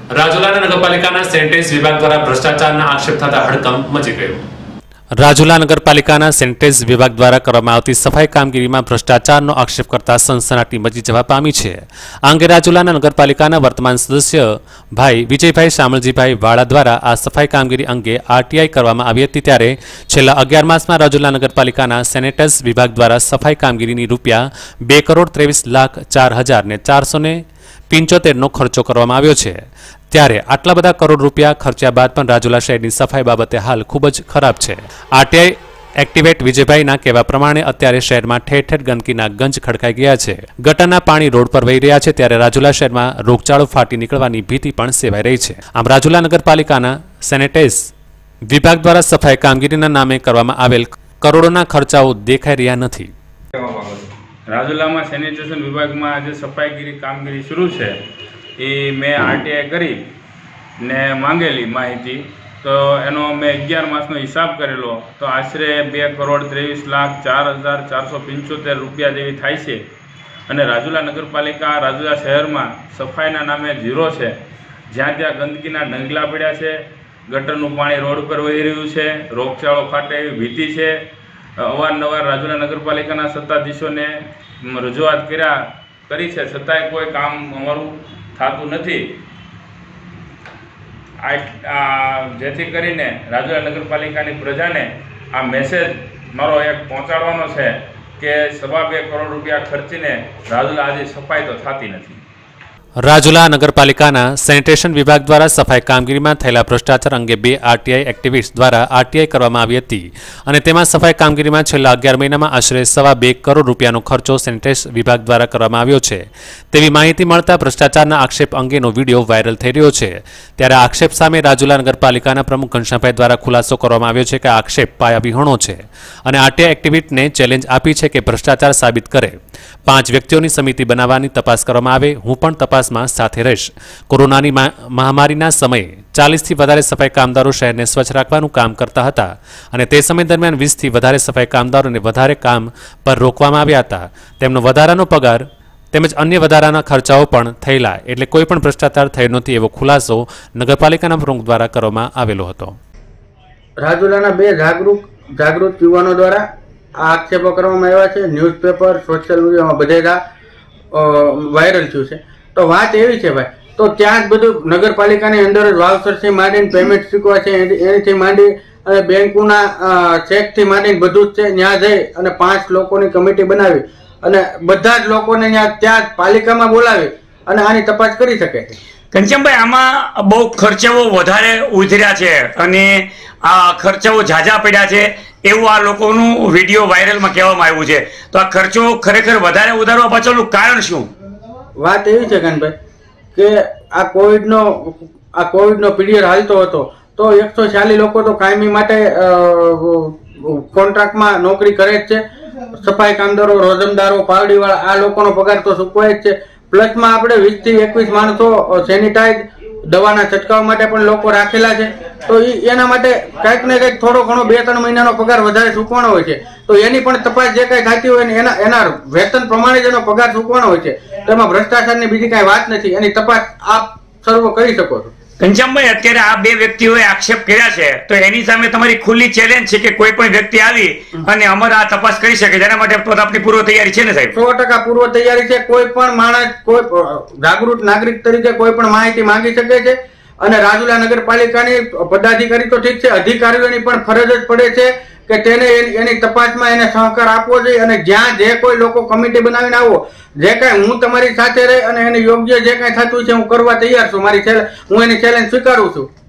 રાજુલા નગરપાલિકાના સેનિટેજ વિભાગ દ્વારા ભ્રષ્ટાચારના આક્ષેપ થતા હડકંપ મચી ગયો। રાજુલા નગરપાલિકાના સેનિટેજ વિભાગ દ્વારા કરવામાં આવતી સફાઈ કામગીરીમાં ભ્રષ્ટાચારનો આક્ષેપ કરતા સનસનાટી મચી જવા પામી છે। આ અંગે રાજુલાના નગરપાલિકાના વર્તમાન સદસ્ય ભાઈ વિજયભાઈ શામળજીભાઈ વાળા દ્વારા આ સફાઈ કામગીરી અંગે આરટીઆઈ કરવામાં આવી હતી। ત્યારે છેલ્લા 11 માસમાં રાજુલા નગરપાલિકાના સેનિટેજ વિભાગ દ્વારા સફાઈ કામગીરીની રૂપિયા 2,23,04,475 નો ખર્ચો કરવામાં આવ્યો છે। ત્યારે આટલા બધા કરોડ રૂપિયા ખર્ચ્યા બાદ પણ રાજુલા શહેરની સફાઈ બાબતે હાલ ખૂબ જ ખરાબ છે। આરટીઆઈ એક્ટિવેટ વિજયભાઈના કહેવા પ્રમાણે અત્યારે શહેરમાં ઠેર ઠેર ગંદકીના ગંજ ખડકાઈ ગયા છે। ગટરના પાણી રોડ પર વહી રહ્યા છે, ત્યારે રાજુલા શહેરમાં રોગચાળો ફાટી નીકળવાની ભીતિ પણ સેવાઈ રહી છે। આમ રાજુલા નગરપાલિકાના સેનિટેજ વિભાગ દ્વારા સફાઈ કામગીરીના નામે કરવામાં આવેલ કરોડોના ખર્ચાઓ દેખાઈ રહ્યા નથી। રાજુલામાં સેનિટેશન વિભાગમાં જે સફાઈગીરી કામગીરી શરૂ છે એ મેં આરટીઆઈ કરી ને માંગેલી માહિતી, તો એનો મેં 11 માસનો હિસાબ કરેલો તો આશરે 2,23,04,475 રૂપિયા જેવી થાય છે। અને રાજુલા નગરપાલિકા રાજુલા શહેરમાં સફાઈના નામે ઝીરો છે। જ્યાં ત્યાં ગંદકીના ઢંગલા પડ્યા છે, ગટરનું પાણી રોડ પર વહી રહ્યું છે, રોગચાળો ફાટે એવી ભીતિ છે। અવારનવાર રાજુલા નગરપાલિકાના સત્તાધીશોને રજૂઆત કરી છે, છતાંય કોઈ કામ અમારું થતું નથી। જેથી કરીને રાજુલા નગરપાલિકાની પ્રજાને આ મેસેજ મારો એક પહોંચાડવાનો છે કે 2.5 કરોડ રૂપિયા ખર્ચીને રાજુલા આજે સફાઈ તો થતી નથી। રાજુલા નગરપાલિકાના સેનિટેશન વિભાગ દ્વારા સફાઈ કામગીરીમાં થયેલા ભ્રષ્ટાચાર અંગે 2 આરટીઆઈ એક્ટિવિસ્ટ દ્વારા આરટીઆઈ કરવામાં આવી હતી અને તેમાં સફાઈ કામગીરીમાં છેલ્લા 11 મહિનામાં આશરે 2.25 કરોડ રૂપિયાનો ખર્ચો સેનિટેજ વિભાગ દ્વારા કરવામાં આવ્યો છે તેવી માહિતી મળતા ભ્રષ્ટાચારના આક્ષેપ અંગેનો વિડીયો વાયરલ થઈ રહ્યો છે। ત્યારે આક્ષેપ સામે રાજુલા નગરપાલિકાના પ્રમુખ ઘનશ્યામભાઈ દ્વારા ખુલાસો કરવામાં આવ્યો છે કે આક્ષેપ પાયાવિહોણો છે અને આરટીઆઈ એક્ટિવિસ્ટને ચેલેન્જ આપી છે કે ભ્રષ્ટાચાર સાબિત કરે। 5 વ્યક્તિઓની સમિતિ બનાવવાની તપાસ કરવામાં આવે, હું પણ તપાસમાં સાથે રહીશ। કોરોનાની મહામારીના સમયે 40 થી વધારે સફાઈ કામદારો શહેરને સ્વચ્છ રાખવાનું કામ કરતા હતા અને તે સમય દરમિયાન 20 થી વધારે સફાઈ કામદારોને વધારે કામ પર રોકવામાં આવ્યા હતા। તેમનો વધારાનો પગાર તેમજ અન્ય વધારાના ખર્ચાઓ પણ થયેલા, એટલે કોઈ પણ ભ્રષ્ટાચાર થયો નથી એવો ખુલાસો નગરપાલિકાના પ્રમુખ દ્વારા કરવામાં આવેલો હતો। રાજુલાના 2 જાગૃત યુવાનો દ્વારા આ આક્ષેપો કરવામાં આવ્યા છે। ન્યૂઝપેપર, સોશિયલ મીડિયામાં બધે વાયરલ થયું છે। તો વાત એવી છે ભાઈ, તો ત્યાં જ બધું નગરપાલિકાની અંદર જ વાઉચરથી માંડીને પેમેન્ટ ચૂકવા છે એનાથી માંડી અને બેંકોના ચેકથી માંડીને બધું જ છે। ત્યાં જઈ અને 5 લોકોની કમિટી બનાવી અને બધા જ લોકોને ત્યાં પાલિકામાં બોલાવી અને આની તપાસ કરી શકે છે। ઘનશ્યામભાઈ, આમાં બહુ ખર્ચાઓ વધારે ઉતર્યા છે અને આ ખર્ચાઓ ઝાઝા પડ્યા છે એવું આ લોકોનું વિડીયો વાયરલમાં કહેવામાં આવ્યું છે, તો આ ખર્ચો ખરેખર વધારે ઉતારવા પાછળનું કારણ શું? વાત એવી છે કાનભાઈ કે આ કોવિડનો પીરિયડ હાલતો હતો તો 140 લોકો તો કાયમી માટે કોન્ટ્રાક્ટમાં નોકરી કરે જ છે। સફાઈ કામદારો, રોજમદારો, પાવડીવાળા આ લોકોનો પગાર તો ચૂકવાય જ છે। પ્લસમાં આપણે 20 થી 21 માણસો સેનિટાઈઝ દવાના છંટકાવ માટે પણ લોકો રાખેલા છે, તો એના માટે કંઈક ને કંઈક થોડો ઘણો 2-3 મહિનાનો પગાર વધારે ચૂકવાનો હોય છે। તો એની પણ તપાસ જે કંઈ થતી હોય ને એના વેતન પ્રમાણે જ એનો પગાર ચૂકવાનો હોય છે। તો એમાં ભ્રષ્ટાચારની બીજી કાંઈ વાત નથી, એની તપાસ આપ સર્વ કરી શકો છો। ઘનશ્યામભાઈ, અત્યારે આ 2 વ્યક્તિઓએ આક્ષેપ કર્યા છે, તો એની સામે તમારી ખુલ્લી ચેલેન્જ છે કે કોઈ પણ વ્યક્તિ આવી અને અમારા આ તપાસ કરી શકે, જેના માટે આપની પૂર્વ તૈયારી છે ને સાહેબ? 100% પૂર્વ તૈયારી છે। કોઈ પણ માણસ, કોઈ જાગૃત નાગરિક તરીકે કોઈ પણ માહિતી માંગી શકે છે અને રાજુલા નગરપાલિકાની પદાધિકારી તો ઠીક છે, અધિકારીઓની પણ ફરજ જ પડે છે કે તેને એની તપાસમાં એને સહકાર આપવો જોઈએ અને જ્યાં જે કોઈ લોકો કમિટી બનાવીને આવો, જે કાંઈ હું તમારી સાથે રહી અને એને યોગ્ય જે કાંઈ થતું છે હું કરવા તૈયાર છું। હું એની ચેલેન્જ સ્વીકારું છું।